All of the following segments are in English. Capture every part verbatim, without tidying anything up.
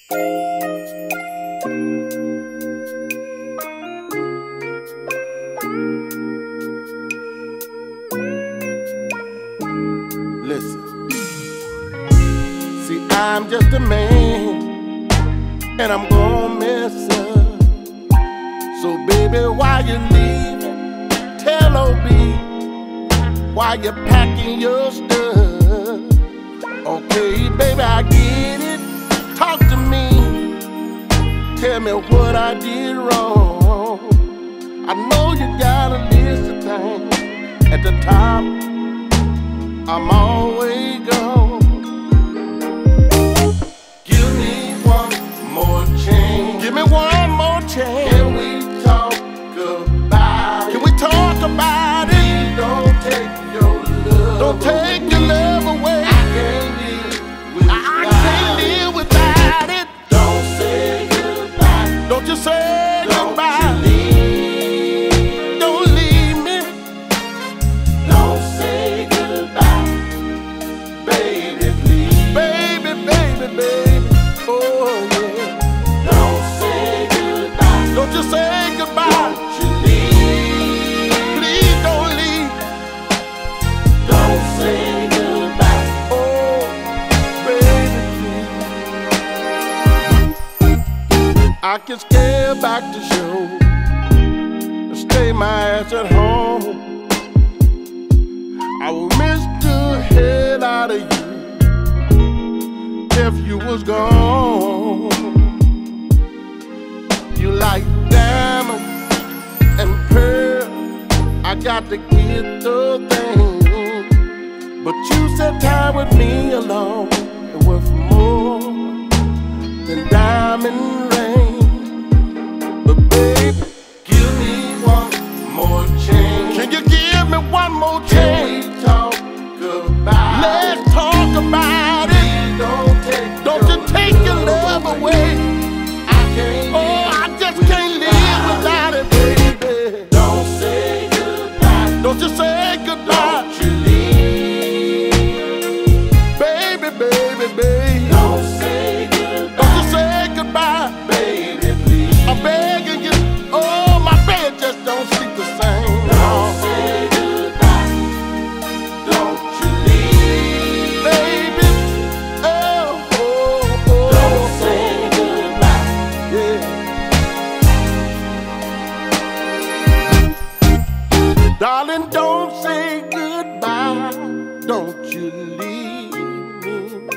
Listen, see, I'm just a man, and I'm gonna mess up. So baby, why you leaving? Tell O B why you packing your stuff. Okay, baby, I get it. Talk to me. Tell me what I did wrong. I know you got a list of things at the top. I'm always gone. Give me one more chance. Give me one more chance. Can we talk about it? Can we talk about it? Please don't take your love. Don't take your love away. I can't live without it. I can't live without it. Don't say goodbye. Don't you say goodbye. Don't you leave. Don't leave me. Don't say goodbye. Baby, please. Baby, baby, baby. Oh, yeah. Don't say goodbye. Don't you say goodbye. Don't you leave. Please don't leave. Don't say goodbye. Oh, baby, please. I can scale back the show and stay my ass at home. I will miss the hell out of you if you was gone. You like diamond and pearl, I got to get the thing. But you said time with me alone, it was more than diamond ring. But baby, give me one more chance. Can you give me one more chance? Can we talk about it? Let's talk about it. Please don't take don't you take your love away. I can't oh, I just can't live without it, baby. Don't say goodbye. Don't you say goodbye. Don't you leave. Baby, baby, baby. Don't say goodbye. Don't you say goodbye. Baby, please. I'm begging you. Oh, my bed just don't sleep the same. Don't say goodbye. Don't you leave. Baby. Oh, oh, oh. Don't say goodbye. Yeah. Darling, don't say goodbye. Don't you leave me.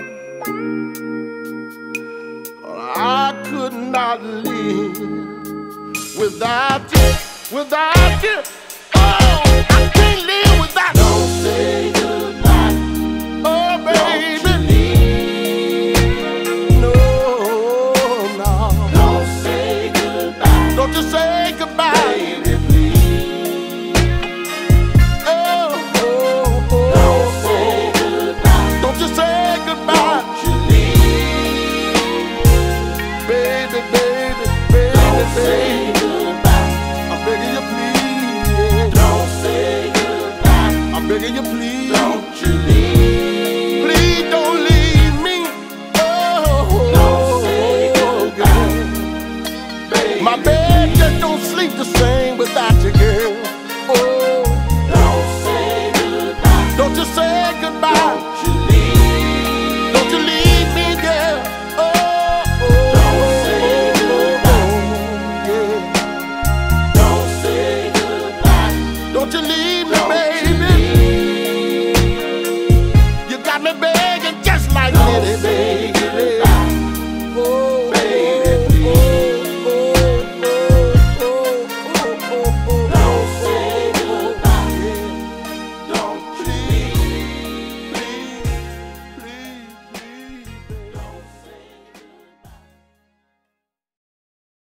I could not live without you, without you. Oh, I can't live without you. Don't say goodbye. Oh, baby. Don't you leave. No, no. Don't say goodbye. Don't you say goodbye. Baby, please. Oh, oh, oh. Don't say goodbye. Don't you say goodbye. Don't you leave. Baby, baby, baby, don't baby. Say goodbye. I'm begging you, please. Don't say goodbye. I'm begging you, please. Don't you leave. Please don't leave me. Oh, don't say goodbye. Baby, my bed just don't sleep the same without you, girl. Oh, don't say goodbye. Don't you say goodbye. Don't you leave. Don't you leave me, girl. Oh, oh, don't say goodbye. Yeah. Don't say goodbye. Don't you leave me.